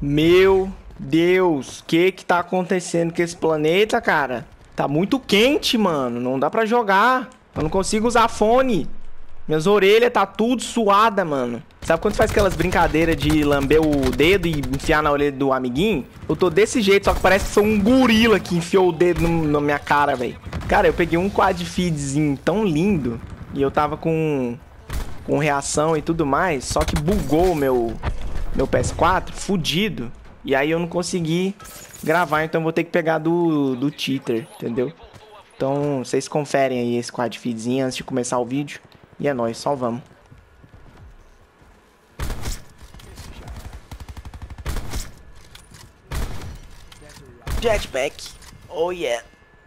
Meu Deus, o que tá acontecendo com esse planeta, cara? Tá muito quente, mano. Não dá pra jogar. Eu não consigo usar fone. Minhas orelhas tá tudo suada, mano. Sabe quando faz aquelas brincadeiras de lamber o dedo e enfiar na orelha do amiguinho? Eu tô desse jeito, só que parece que foi um gorila que enfiou o dedo na minha cara, velho. Cara, eu peguei um quad feedzinho tão lindo e eu tava com reação e tudo mais, só que bugou o meu PS4, fudido. E aí eu não consegui gravar, então eu vou ter que pegar do cheater, entendeu? Então vocês conferem aí esse quad feedzinho antes de começar o vídeo. E é nóis, só vamos. Jetpack. Oh yeah.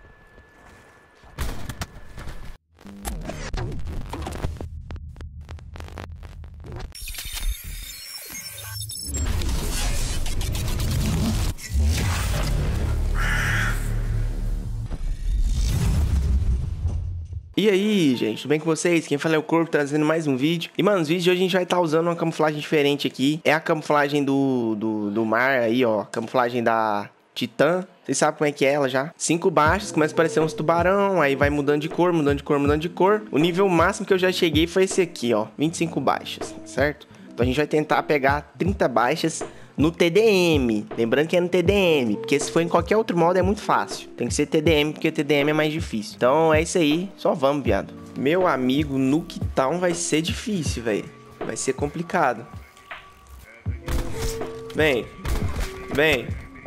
E aí, gente, tudo bem com vocês? Quem fala é o Corpo, trazendo mais um vídeo. E, mano, os vídeos de hoje a gente vai estar usando uma camuflagem diferente aqui. É a camuflagem do mar aí, ó. Camuflagem da Titã. Vocês sabem como é que é ela já. 5 baixas, começa a aparecer uns tubarão. Aí vai mudando de cor, mudando de cor, mudando de cor. O nível máximo que eu já cheguei foi esse aqui, ó. 25 baixas, certo? Então a gente vai tentar pegar 30 baixas no TDM, lembrando que é no TDM, porque se for em qualquer outro modo é muito fácil. Tem que ser TDM, porque TDM é mais difícil. Então é isso aí, só vamos, viado. Meu amigo, Nuketown vai ser difícil, velho. Vai ser complicado. Vem. Vem.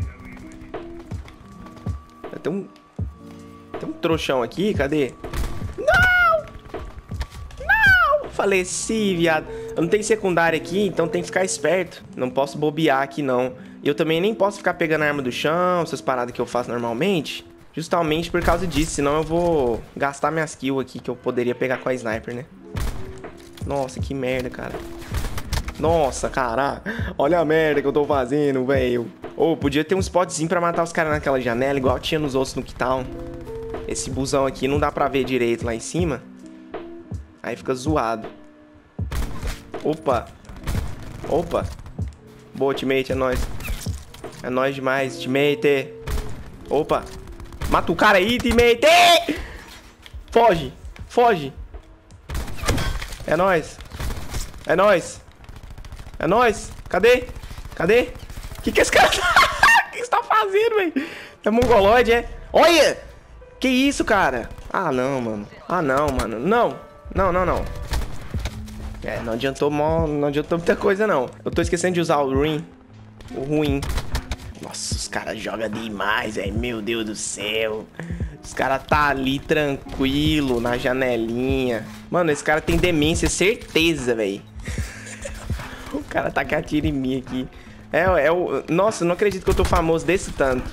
Tem um trouxão aqui, cadê? Não! Não! Faleci, viado. Eu não tenho secundária aqui, então tem que ficar esperto. Não posso bobear aqui, não. E eu também nem posso ficar pegando a arma do chão, essas paradas que eu faço normalmente. Justamente por causa disso, senão eu vou gastar minhas kills aqui que eu poderia pegar com a sniper, né? Nossa, que merda, cara. Nossa, cara. Olha a merda que eu tô fazendo, velho. Ô, podia ter um spotzinho pra matar os caras naquela janela, igual tinha nos outros no Nuketown. Esse busão aqui não dá pra ver direito lá em cima. Aí fica zoado. Opa. Opa. Boa, teammate, é nóis. É nóis demais, teammate. Opa. Mata o cara aí, teammate. Foge. Foge. É nóis. É nóis. É nóis. Cadê? Cadê? Que esse cara tá... O que você tá fazendo, velho? É mongoloide, é? Olha! Que isso, cara? Ah, não, mano. Ah, não, mano. Não. Não, não, não. É, não adiantou muita coisa, não. Eu tô esquecendo de usar o ruim. O ruim. Nossa, os caras jogam demais, velho. Meu Deus do céu. Os caras tá ali tranquilo, na janelinha. Mano, esse cara tem demência, certeza, velho. O cara tá que atira em mim aqui. Nossa, não acredito que eu tô famoso desse tanto.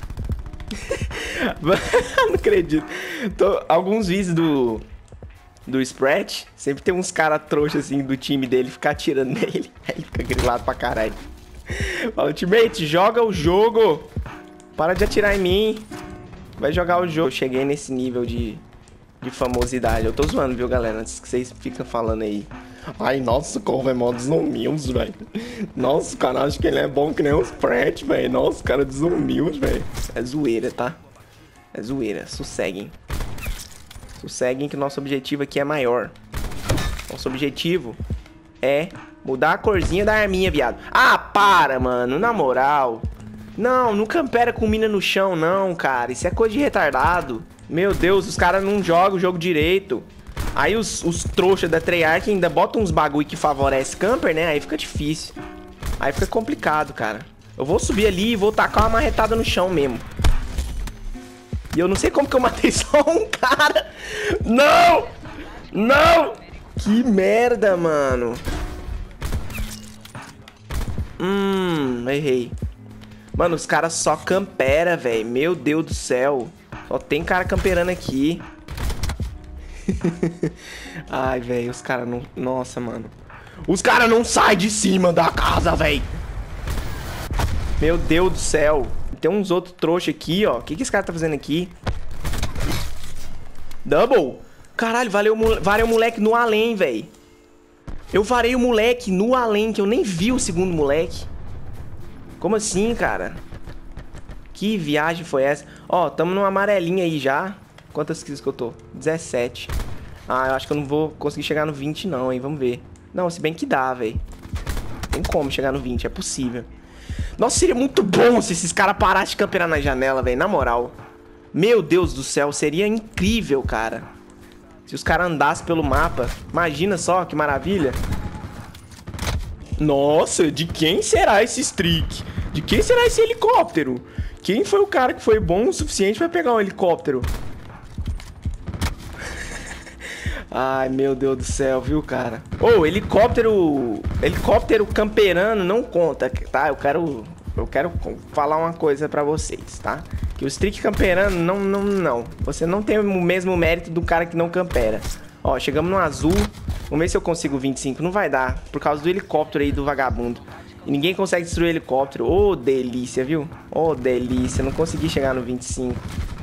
Não acredito. Alguns vídeos do Sprat, sempre tem uns caras trouxas assim do time dele, ficar atirando nele. Aí ele fica grilado pra caralho. Fala, teammate, joga o jogo. Para de atirar em mim. Vai jogar o jogo. Eu cheguei nesse nível de famosidade. Eu tô zoando, viu, galera? Antes que vocês ficam falando aí. Ai, nossa, o Corvo é mó desumilde, velho. Nossa, o cara acha que ele é bom que nem o Sprat, velho. Nossa, o cara é desumilde, velho. É zoeira, tá? É zoeira. Sosseguem. Sosseguem que nosso objetivo aqui é maior. Nosso objetivo é mudar a corzinha da arminha, viado. Ah, para, mano. Na moral. Não, não campera com mina no chão, não, cara. Isso é coisa de retardado. Meu Deus, os caras não jogam o jogo direito. Aí os trouxas da Treyarch ainda botam uns bagulho que favorece camper, né? Aí fica difícil. Aí fica complicado, cara. Eu vou subir ali e vou tacar uma marretada no chão mesmo. E eu não sei como que eu matei só um cara. Não! Não! Que merda, mano. Errei. Mano, os caras só campera, velho. Meu Deus do céu. Só tem cara camperando aqui. Ai, velho, os caras não... Nossa, mano. Os caras não saem de cima da casa, velho. Meu Deus do céu. Tem uns outros trouxas aqui, ó. O que esse cara tá fazendo aqui? Double? Caralho, varei o moleque no além, velho. Eu varei o moleque no além, que eu nem vi o segundo moleque. Como assim, cara? Que viagem foi essa? Ó, tamo numa amarelinha aí já. Quantas kills que eu tô? 17. Ah, eu acho que eu não vou conseguir chegar no 20 não, hein? Vamos ver. Não, se bem que dá, velho. Tem como chegar no 20, é possível. Nossa, seria muito bom se esses caras parassem de camperar na janela, velho. Na moral. Meu Deus do céu, seria incrível, cara. Se os caras andassem pelo mapa. Imagina só, que maravilha. Nossa, de quem será esse streak? De quem será esse helicóptero? Quem foi o cara que foi bom o suficiente pra pegar um helicóptero? Ai, meu Deus do céu, viu, cara? Ô, helicóptero camperando não conta, tá? Eu quero falar uma coisa pra vocês, tá? Que o streak camperando, não. Você não tem o mesmo mérito do cara que não campera. Ó, chegamos no azul. Vamos ver se eu consigo 25. Não vai dar, por causa do helicóptero aí do vagabundo. E ninguém consegue destruir o helicóptero. Ô, delícia, viu? Ô, delícia. Não consegui chegar no 25.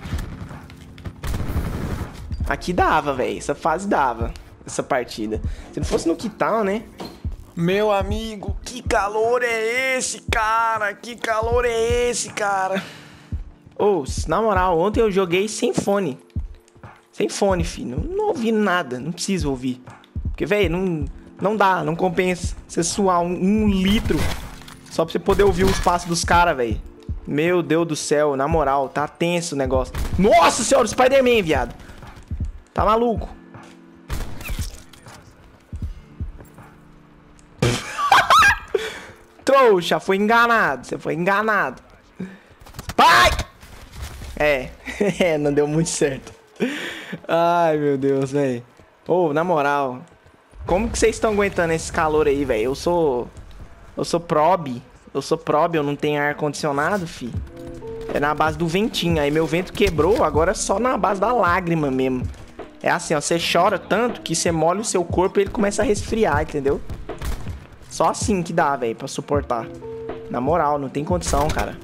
Aqui dava, velho. Essa fase dava. Essa partida. Se não fosse no Quitão, né? Meu amigo, que calor é esse, cara? Que calor é esse, cara? Ô, na moral, ontem eu joguei sem fone. Sem fone, filho. Não ouvi nada. Não preciso ouvir. Porque, velho, não dá. Não compensa você suar um litro só pra você poder ouvir os passos dos caras, velho. Meu Deus do céu. Na moral, tá tenso o negócio. Nossa senhora, o Spider-Man, viado. Tá maluco? Trouxa, foi enganado. Você foi enganado. Pai! É, não deu muito certo. Ai, meu Deus, velho. Ô, na moral, como que vocês estão aguentando esse calor aí, velho? Eu sou prob. Eu não tenho ar-condicionado, fi. É na base do ventinho. Aí meu vento quebrou, agora é só na base da lágrima mesmo. É assim, ó, você chora tanto que você molha o seu corpo e ele começa a resfriar, entendeu? Só assim que dá, velho, pra suportar. Na moral, não tem condição, cara.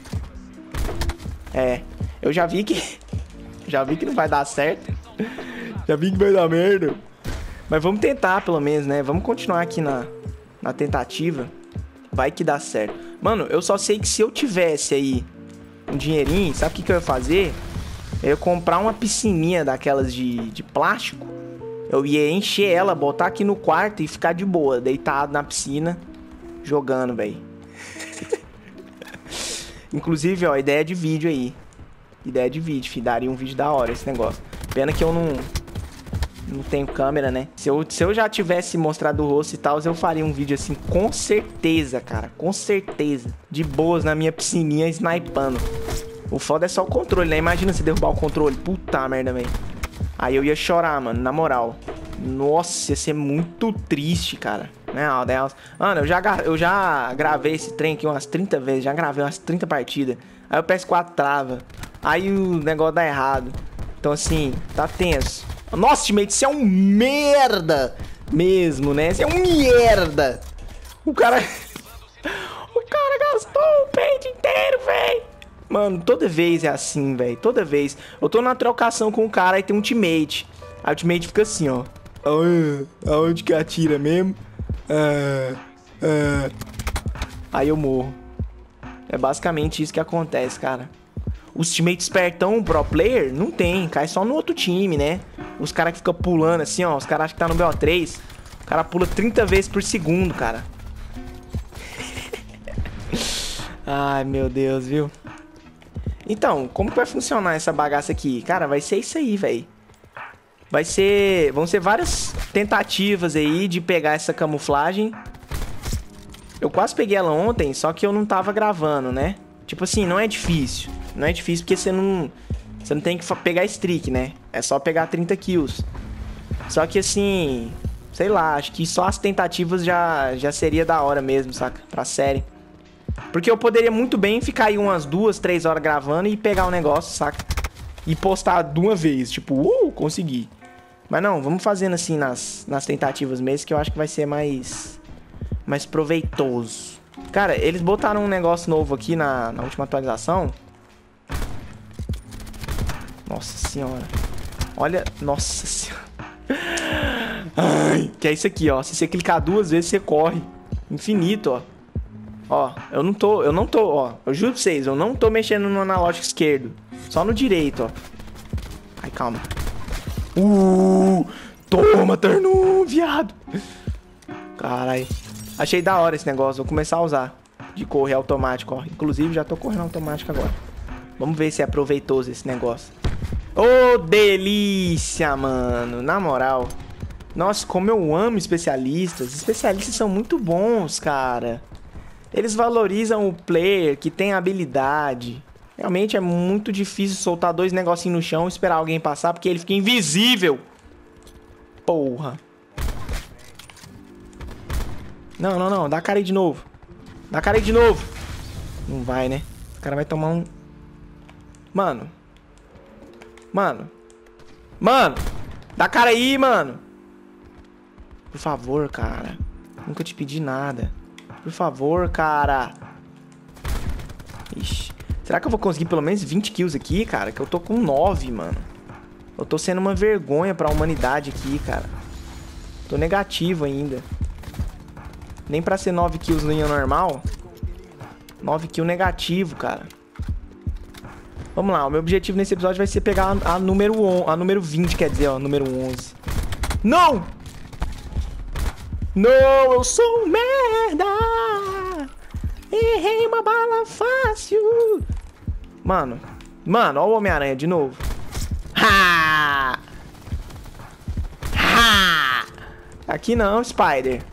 É, eu já vi que... já vi que não vai dar certo. Já vi que vai dar merda. Mas vamos tentar, pelo menos, né? Vamos continuar aqui na tentativa. Vai que dá certo. Mano, eu só sei que se eu tivesse aí um dinheirinho, sabe o que eu ia fazer? Eu ia comprar uma piscininha daquelas de plástico. Eu ia encher ela, botar aqui no quarto e ficar de boa, deitado na piscina, jogando, velho. Inclusive, ó, ideia de vídeo aí. Ideia de vídeo, filho. Daria um vídeo da hora esse negócio. Pena que eu não tenho câmera, né? Se eu já tivesse mostrado o rosto e tal, eu faria um vídeo assim, com certeza, cara. Com certeza. De boas na minha piscininha, snipando. O foda é só o controle, né? Imagina se derrubar o controle. Puta merda, velho. Aí eu ia chorar, mano, na moral. Nossa, ia ser muito triste, cara. Mano, eu já gravei esse trem aqui umas 30 vezes. Já gravei umas 30 partidas. Aí o PS4 trava. Aí o negócio dá errado. Então, assim, tá tenso. Nossa, teammate, você é um merda mesmo, né? Você é um merda. O cara gastou o peito inteiro, velho. Mano, toda vez é assim, velho. Toda vez. Eu tô na trocação com o cara e tem um teammate. Aí o teammate fica assim, ó. Aonde que atira mesmo? Aí eu morro. É basicamente isso que acontece, cara. Os teammates espertão, pro player, não tem. Cai só no outro time, né? Os caras que ficam pulando assim, ó. Os caras acham que tá no BO3. O cara pula 30 vezes por segundo, cara. Ai, meu Deus, viu? Então, como que vai funcionar essa bagaça aqui? Cara, vai ser isso aí, velho. Vão ser várias tentativas aí de pegar essa camuflagem. Eu quase peguei ela ontem, só que eu não tava gravando, né? Tipo assim, não é difícil. Não é difícil porque você não tem que pegar streak, né? É só pegar 30 kills. Só que assim, sei lá, acho que só as tentativas já seria da hora mesmo, saca? Pra série. Porque eu poderia muito bem ficar aí umas 2, 3 horas gravando e pegar o negócio, saca? E postar de uma vez, tipo, consegui. Mas não, vamos fazendo assim nas tentativas mesmo, que eu acho que vai ser mais proveitoso. Cara, eles botaram um negócio novo aqui na última atualização. Nossa senhora. Olha, nossa senhora. Ai, que é isso aqui, ó. Se você clicar 2 vezes, você corre. Infinito, ó. Ó, eu não tô, ó. Eu juro pra vocês, eu não tô mexendo no analógico esquerdo. Só no direito, ó. Ai, calma. Toma, turn 1, viado. Caralho. Achei da hora esse negócio, vou começar a usar. De correr automático, ó. Inclusive, já tô correndo automático agora. Vamos ver se é proveitoso esse negócio. Ô, delícia, mano. Na moral. Nossa, como eu amo especialistas. Especialistas são muito bons, cara. Eles valorizam o player que tem habilidade. Realmente é muito difícil soltar dois negocinhos no chão e esperar alguém passar, porque ele fica invisível. Porra. Não, não, não. Dá a cara aí de novo. Dá a cara aí de novo. Não vai, né? O cara vai tomar um... Mano. Mano. Mano. Dá a cara aí, mano. Por favor, cara. Nunca te pedi nada. Por favor, cara. Ixi. Será que eu vou conseguir pelo menos 20 kills aqui, cara? Que eu tô com 9, mano. Eu tô sendo uma vergonha pra humanidade aqui, cara. Tô negativo ainda. Nem pra ser 9 kills linha normal. 9 kills negativo, cara. Vamos lá, o meu objetivo nesse episódio vai ser pegar a número 20, quer dizer, ó, número 11. Não! Não, eu sou um merda! Errei uma bala fácil! Mano, ó o Homem-Aranha de novo. Ha! Ha! Aqui não, Spider.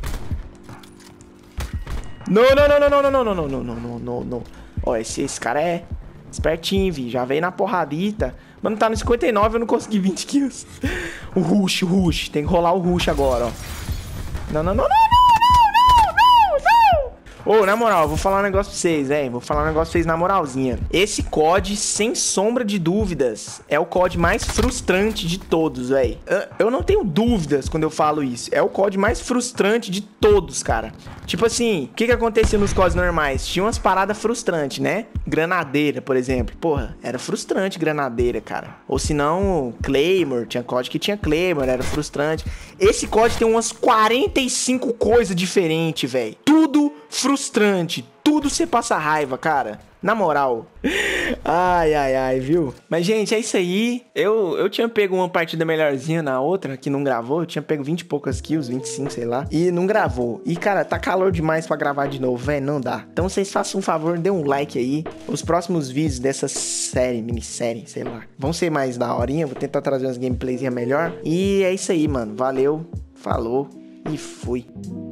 Não, não, não, não, não, não, não, não, não, não, não, não, não. Ó, esse cara é espertinho, vi. Já veio na porradita. Mano, tá no 59, eu não consegui 20 kills. O rush. Tem que rolar o rush agora, ó. Não, não, não, não, não, não, não, não. Ô, na moral, eu vou falar um negócio pra vocês, velho. Vou falar um negócio pra vocês na moralzinha. Esse COD, sem sombra de dúvidas, é o COD mais frustrante de todos, velho. Eu não tenho dúvidas quando eu falo isso. É o COD mais frustrante de todos, cara. Tipo assim, o que acontecia nos CODs normais? Tinha umas paradas frustrantes, né? Granadeira, por exemplo. Porra, era frustrante granadeira, cara. Ou se não, Claymore. Tinha COD que tinha Claymore, era frustrante. Esse COD tem umas 45 coisas diferentes, velho. Tudo frustrante. Tudo você passa raiva, cara. Na moral. Ai, viu? Mas, gente, é isso aí. Eu tinha pego uma partida melhorzinha na outra, que não gravou. Eu tinha pego 20 e poucas kills, 25, sei lá. E não gravou. E, cara, tá calor demais pra gravar de novo, velho. Não dá. Então, vocês façam um favor, dê um like aí. Os próximos vídeos dessa série, minissérie, sei lá, vão ser mais daorinha. Vou tentar trazer umas gameplayzinhas melhor. E é isso aí, mano. Valeu, falou e fui.